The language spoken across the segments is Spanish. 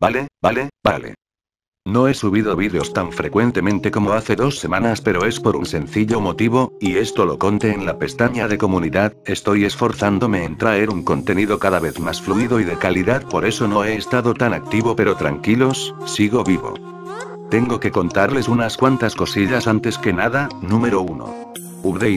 Vale. No he subido vídeos tan frecuentemente como hace 2 semanas, pero es por un sencillo motivo, y esto lo conté en la pestaña de comunidad. Estoy esforzándome en traer un contenido cada vez más fluido y de calidad, por eso no he estado tan activo, pero tranquilos, sigo vivo. Tengo que contarles unas cuantas cosillas antes que nada. Número 1. Update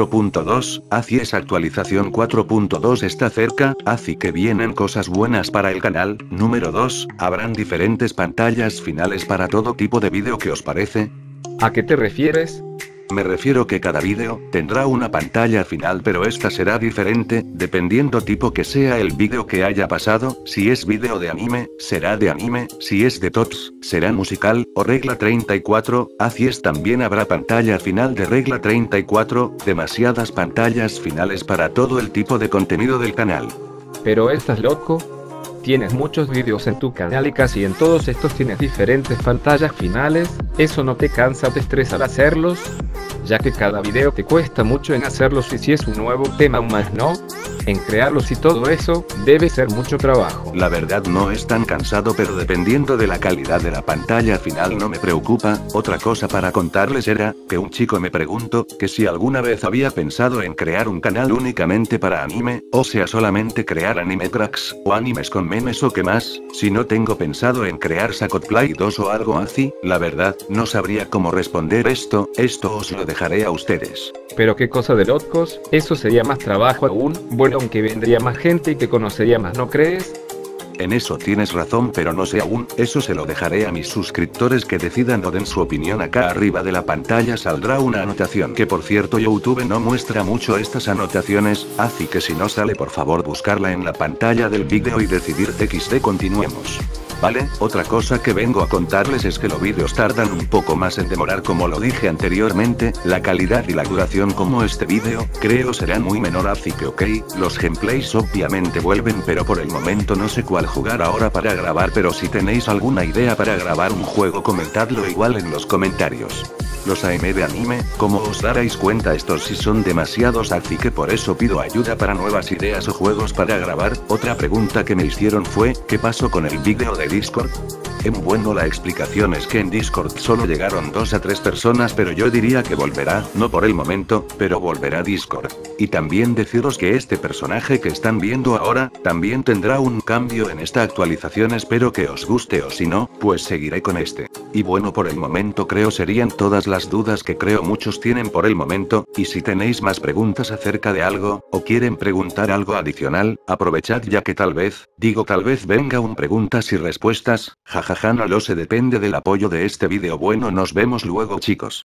4.2, así es, actualización 4.2 está cerca, así que vienen cosas buenas para el canal. Número 2, habrán diferentes pantallas finales para todo tipo de vídeo. ¿Qué os parece? ¿A qué te refieres? Me refiero que cada vídeo tendrá una pantalla final, pero esta será diferente, dependiendo tipo que sea el vídeo que haya pasado. Si es vídeo de anime, será de anime; si es de TOTS, será musical, o regla 34, así es. También habrá pantalla final de regla 34, demasiadas pantallas finales para todo el tipo de contenido del canal. ¿Pero estás loco? Tienes muchos vídeos en tu canal y casi en todos estos tienes diferentes pantallas finales. ¿Eso no te cansa o te estresa al hacerlos? Ya que cada video te cuesta mucho en hacerlos, y si es un nuevo tema aún más, ¿no? En crearlos y todo eso, debe ser mucho trabajo. La verdad no es tan cansado, pero dependiendo de la calidad de la pantalla final no me preocupa. Otra cosa para contarles era, que un chico me preguntó, que si alguna vez había pensado en crear un canal únicamente para anime, o sea solamente crear anime cracks, o animes con memes o qué más. Si no tengo pensado en crear Sakotplay 2 o algo así, la verdad, no sabría cómo responder esto os lo dejaré a ustedes. Pero qué cosa de locos, eso sería más trabajo aún. Bueno, aunque vendría más gente y te conocería más, ¿no crees? En eso tienes razón, pero no sé aún. Eso se lo dejaré a mis suscriptores que decidan o den su opinión. Acá arriba de la pantalla saldrá una anotación, que por cierto YouTube no muestra mucho estas anotaciones, así que si no sale, por favor buscarla en la pantalla del vídeo y decidir XD. Continuemos. Vale, otra cosa que vengo a contarles es que los vídeos tardan un poco más en demorar, como lo dije anteriormente. La calidad y la duración como este vídeo, creo serán muy menor, así que ok, los gameplays obviamente vuelven, pero por el momento no sé cuál jugar ahora para grabar, pero si tenéis alguna idea para grabar un juego comentadlo igual en los comentarios. Los AM de anime, como os daréis cuenta, estos sí son demasiados, así que por eso pido ayuda para nuevas ideas o juegos para grabar. Otra pregunta que me hicieron fue, ¿qué pasó con el vídeo de Discord? Bueno, la explicación es que en Discord solo llegaron 2 a 3 personas, pero yo diría que volverá, no por el momento, pero volverá Discord. Y también deciros que este personaje que están viendo ahora, también tendrá un cambio en esta actualización. Espero que os guste, o si no, pues seguiré con este. Y bueno, por el momento creo serían todas las dudas que creo muchos tienen por el momento, y si tenéis más preguntas acerca de algo, o quieren preguntar algo adicional, aprovechad, ya que tal vez venga un preguntas y respuestas, jajaja, no lo sé, depende del apoyo de este vídeo. Bueno, nos vemos luego, chicos.